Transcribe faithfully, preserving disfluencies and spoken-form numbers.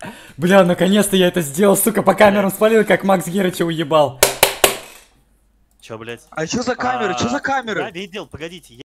Бля, наконец-то я это сделал, сука, по камерам спалил, как Макс Герыча уебал. Чё, блядь? А чё за камеры? Чё за камеры? Я видел, погодите.